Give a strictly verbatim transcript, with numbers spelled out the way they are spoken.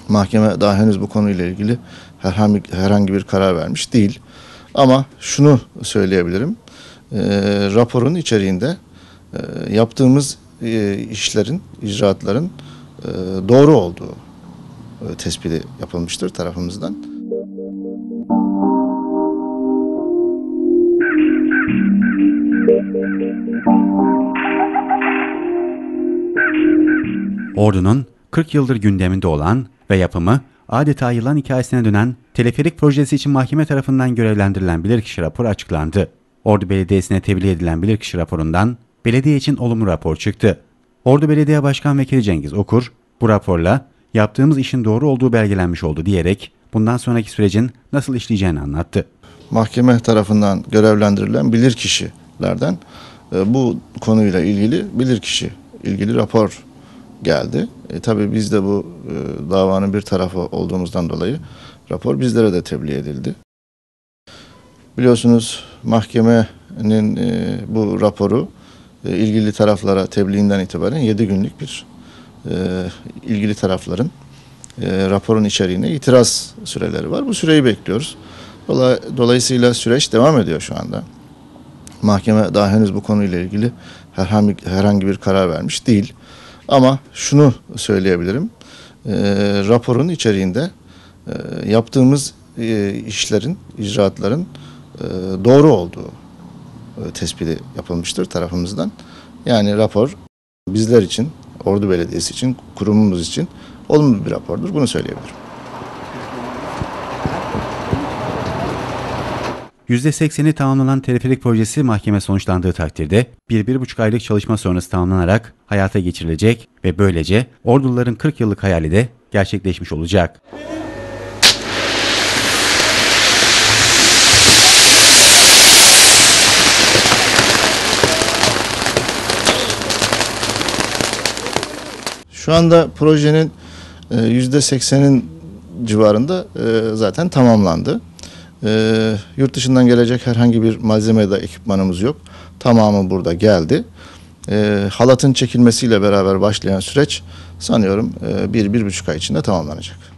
Mahkeme daha henüz bu konuyla ilgili herhangi, herhangi bir karar vermiş değil. Ama şunu söyleyebilirim. E, raporun içeriğinde e, yaptığımız e, işlerin, icraatların e, doğru olduğu e, tespiti yapılmıştır tarafımızdan. Ordu'nun kırk yıldır gündeminde olan ve yapımı adeta yılan hikayesine dönen teleferik projesi için mahkeme tarafından görevlendirilen bilirkişi raporu açıklandı. Ordu Belediyesi'ne tebliğ edilen bilirkişi raporundan belediye için olumlu rapor çıktı. Ordu Belediye Başkan Vekili Cengiz Okur, bu raporla yaptığımız işin doğru olduğu belgelenmiş oldu diyerek bundan sonraki sürecin nasıl işleyeceğini anlattı. Mahkeme tarafından görevlendirilen bilirkişilerden e, bu konuyla ilgili bilirkişi ilgili rapor geldi. E, tabii biz de bu e, davanın bir tarafı olduğumuzdan dolayı rapor bizlere de tebliğ edildi. Biliyorsunuz mahkemenin e, bu raporu e, ilgili taraflara tebliğinden itibaren yedi günlük bir e, ilgili tarafların e, raporun içeriğine itiraz süreleri var. Bu süreyi bekliyoruz. Dolay, dolayısıyla süreç devam ediyor şu anda. Mahkeme daha henüz bu konuyla ilgili herhangi, herhangi bir karar vermiş değil. Ama şunu söyleyebilirim. E, raporun içeriğinde e, yaptığımız e, işlerin, icraatların e, doğru olduğu e, tespiti yapılmıştır tarafımızdan. Yani rapor bizler için, Ordu Belediyesi için, kurumumuz için olumlu bir rapordur. Bunu söyleyebilirim. yüzde sekseni tamamlanan teleferik projesi mahkeme sonuçlandığı takdirde bir bir buçuk aylık çalışma sonrası tamamlanarak hayata geçirilecek ve böylece Ordulilerin kırk yıllık hayali de gerçekleşmiş olacak. Şu anda projenin yüzde seksenin civarında e, zaten tamamlandı. E, yurt dışından gelecek herhangi bir malzeme ya da ekipmanımız yok. Tamamı burada geldi. E, halatın çekilmesiyle beraber başlayan süreç sanıyorum e, bir, bir buçuk ay içinde tamamlanacak.